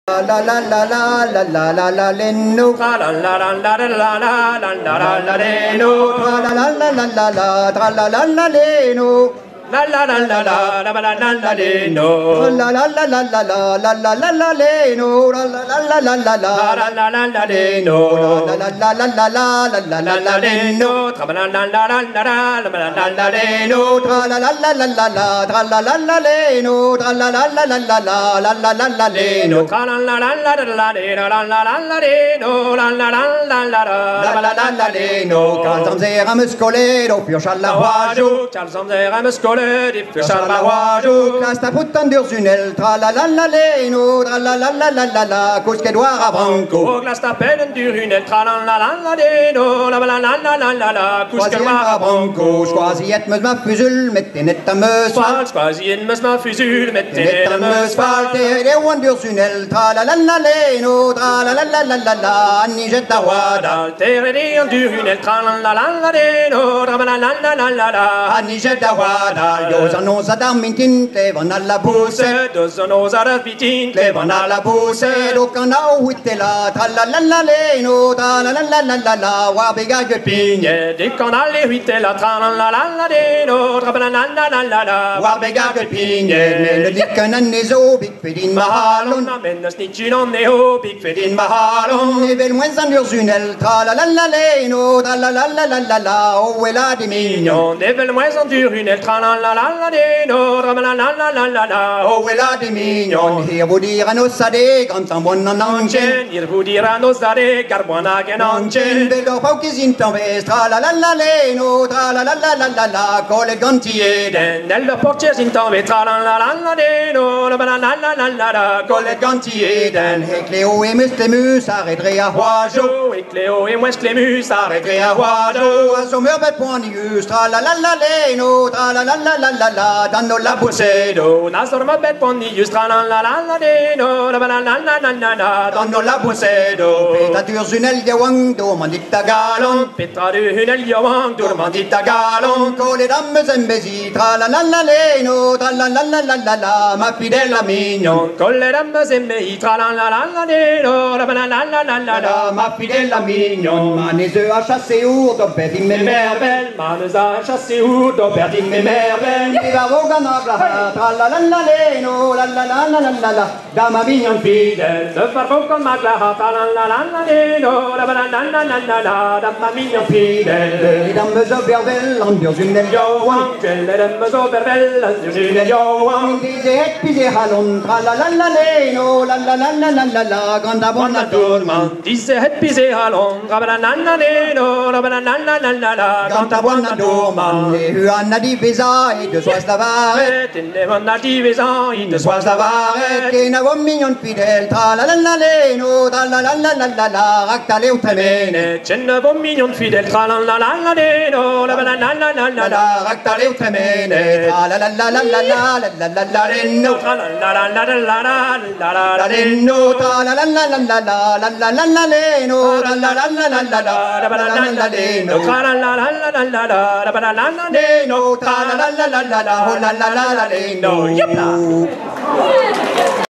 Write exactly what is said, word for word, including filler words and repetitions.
La la la la la la la la la leno. Tra la la la la la la la la la la la leno. Tra la la la la la la tra la la la leno. La la la la la la la la la leno. La la la la la la la la la la leno. La la la la la la la la la la la leno. La la la la la la la la la la leno. Tra la la la la la la la la la leno. Tra la la la la la la tra la la la leno. Tra la la la la la la la la la la leno. Tra la la la la la leno. La la la la leno. La la la la la la la la la leno. Karl som säger han muskolero för alla wajo. Karl som säger han muskolero för alla wajo. Kasta putten dursunel tra la la la leno. Tra la la la la la la kuske doara branco. Kasta pellen durunel tra la la la la leno. La la la la la la la kuske doara branco. Skvasi ett mus ma fusul med en etta mus. Skvasi ett mus ma fusul med en etta mus. Det är one dursunel tra la la la leno. Tra la la la la la la ni jetta wada. Det är durunel tra la la la leno. Tra la la la la la ni jetta wada. Dos annonsa dammintin klevan alla busse. Dos annonsa dammintin klevan alla busse. Då kan jag hittela tra la la la leno. Tra la la la la la la wa bega gepinje. Det kan alla hittela tra la la la leno. Tra la la la la la la wa bega gepinje. Melodiken är ni så big för din mahalon. Men snitchen on är hobig för din mahalon. Ni vill moins en ursunel tra la la la leno. Tra la la la la la la oh la di mignon. Ni vill moins en ursunel tra la la la la leno. Tra la la la la la la oh la di mignon. Hier wo dir anossa de ganz am buona nanchen. Hier wo dir anossa de carbona genanchen. Del do pauke sind am vest tra la la la leno. Tra la la la la la la cole gantieden. Nel portier sind am vest tra la la la la leno. La la la la la la cole gantieden. He Cleo e muslemus arredrea wajo. E Cleo e muslemus arredrea wajo. Som över på en just tra la la la leno. Tra la la la la la la danno la busedo. Nasor ma bet ponni just tra la la la la leno. La la la la la la la danno la busedo. Petra tursunel de wang do mandita galon. Petra tursunel de wang do mandita galon. Cole damme sembesi tra la la la leno. Tra la la la la la la ma fidela mignon. Cole damme sembesi tra la la la la leno. La la la la la la la ma fidela mignon. Manesö a chassé ur do perdi me mervel. Manesö a chassé ur do perdi me mervel. Viva voga nagla tra la la la leno. La la la la la la la dama mignon fidel. Le farfo con magla tra la la la la leno. La la la la la la la dama mignon fidel. I damme så vervel an dursunel joan. Quelle damme så vervel an dursunel joan. Dise het pise halon tra la la la leno. La la la la la la la granda buona dorman. Dise het pise halon tra la la la leno. La la la la la la la granda buona dorman. E huanna di visa e de sois lavare. Tenne vanna di visa e de sois lavare. Che na vom mignon fidel tra la la la leno. Tra la la la la la la racta le utremene. Cenne vom mignon fidel tra la la la la leno. La la la la la la la racta le utremene. Tra la la la la la la la la la leno. Tra la la la la la la la la leno. Tra la la la la la la la la la la leno. Tra la la la la la la la la la leno. Tra la la la la la la la la la la leno. Tra la la la la la la la la la leno. Yep.